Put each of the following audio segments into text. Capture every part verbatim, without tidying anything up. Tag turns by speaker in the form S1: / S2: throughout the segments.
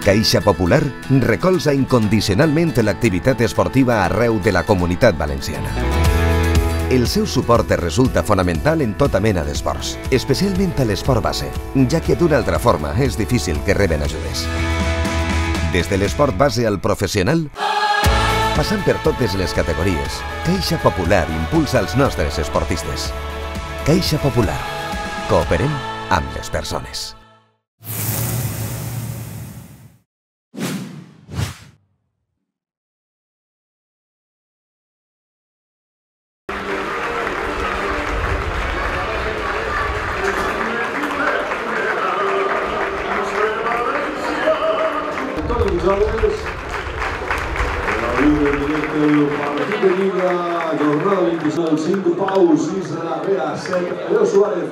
S1: Caixa Popular recolza incondicionalment l'activitat esportiva arreu de la Comunitat Valenciana. El seu suport resulta fonamental en tota mena d'esports, especialment a l'esport base, ja que d'una altra forma és difícil que reben ajudes. Des de l'esport base al professional, passant per totes les categories, Caixa Popular impulsa els nostres esportistes. Caixa Popular. Cooperem amb les persones.
S2: Partit de Lliga, jornada vint-i-cinc, cinc Pau, sis Larrea, set Leo Suárez,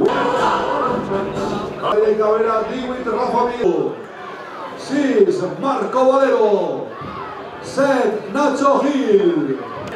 S2: Cabrera Cabrera, divuit Rafa Vigo, sis Marco Valero, set Nacho Gil.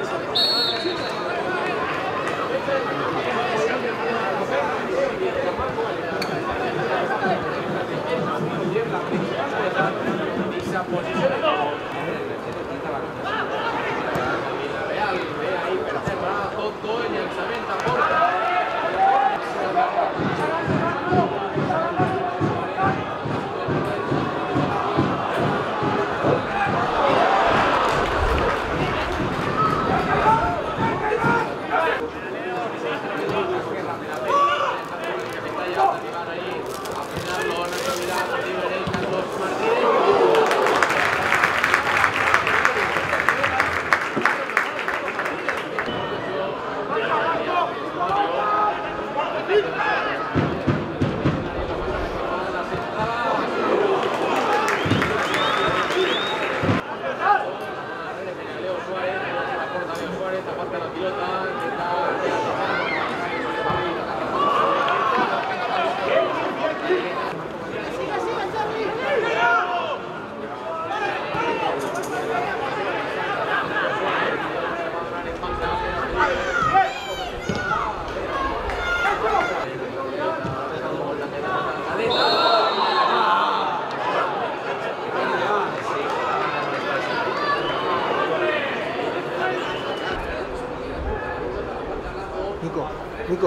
S3: Nico, Nico.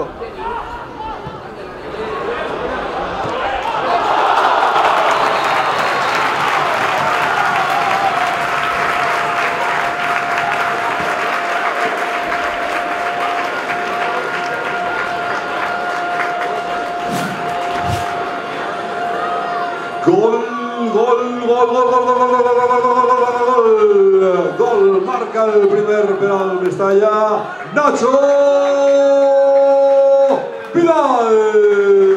S2: Gol, gol, gol, gol, gol, gol, gol, gol, gol, gol, marca el primer penal Mestalla, Nacho Vidal.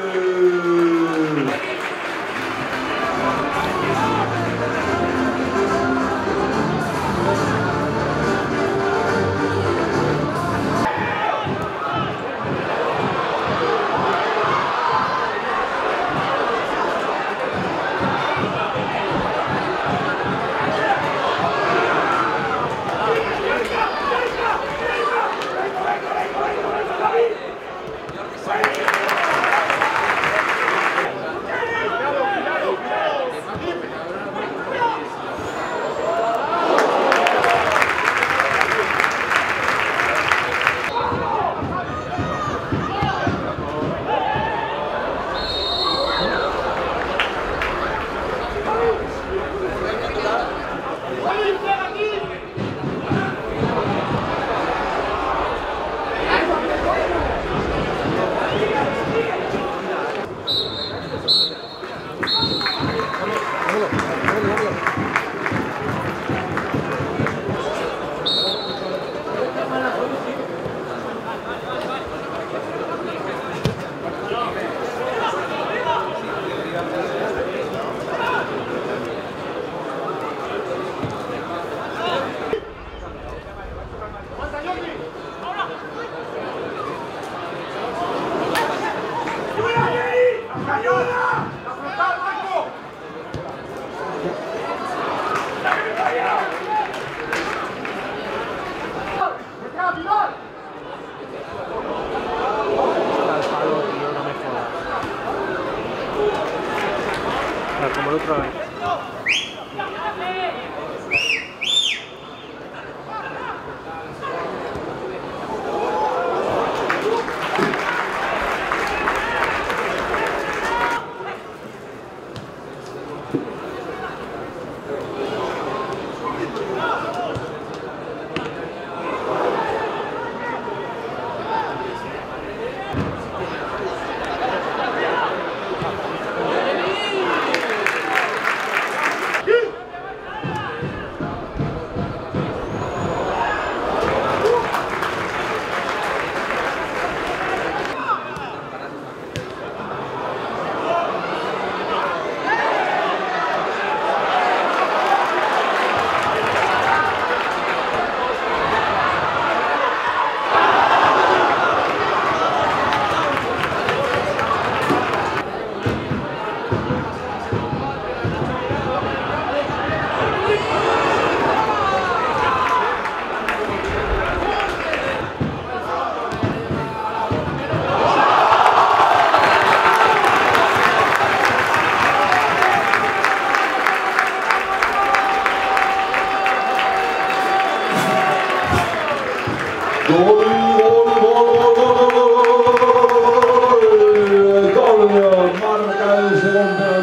S3: Como la otra vez.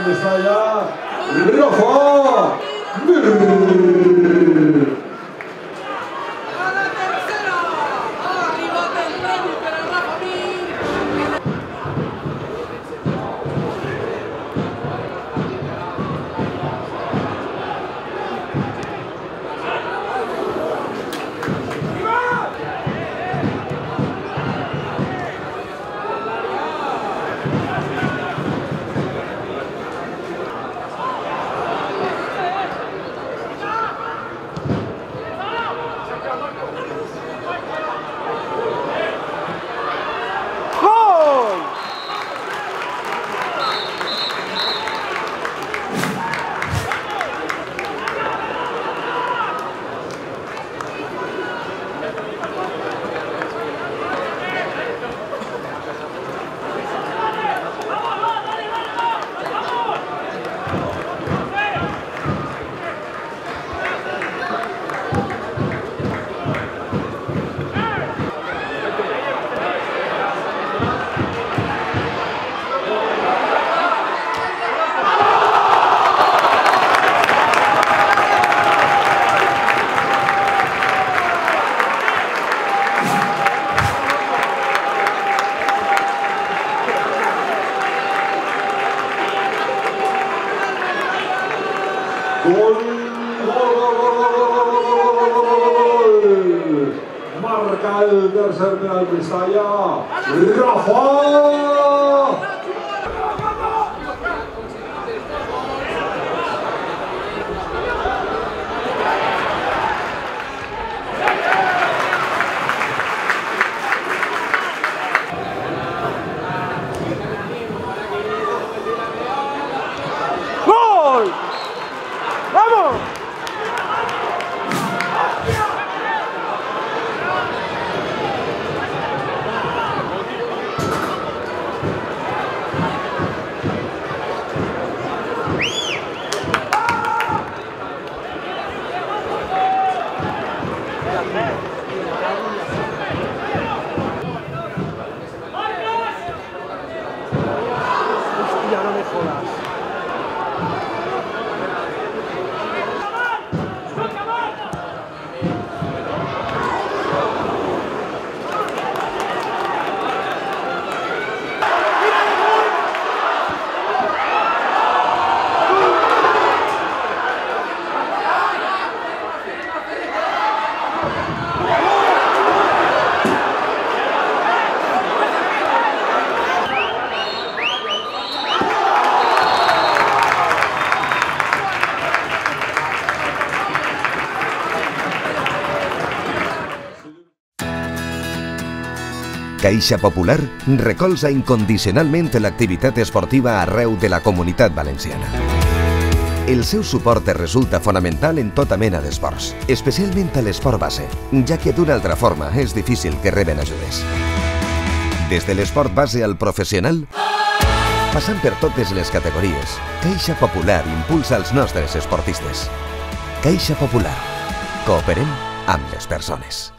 S2: Mestalla, Rafa Mir. Gol, gol, marca el tercer penal Mestalla, Rafa.
S3: ¡Gol! ¡Vamos! Hostia, no me jodas.
S1: Caixa Popular recolza incondicionalment l'activitat esportiva arreu de la Comunitat Valenciana. El seu suport resulta fonamental en tota mena d'esports, especialment a l'esport base, ja que d'una altra forma és difícil que reben ajudes. Des de l'esport base al professional, passant per totes les categories, Caixa Popular impulsa els nostres esportistes. Caixa Popular. Cooperem amb les persones.